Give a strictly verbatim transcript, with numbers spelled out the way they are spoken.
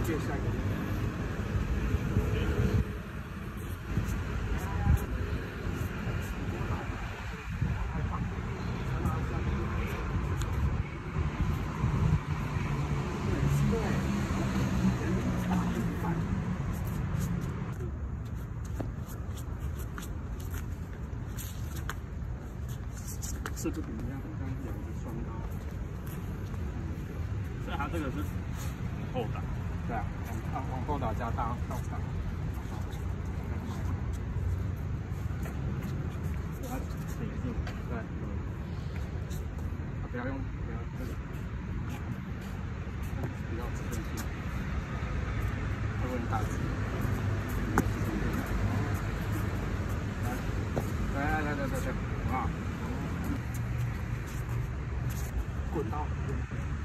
接下一个。是不怎么样，刚刚两个双刀， 所以它这个是后打， 对啊，往往后打加大倒打，它挺硬，对，不要用，不要这个，比较直线性，会不会打直？来来来来来来，啊！滚到！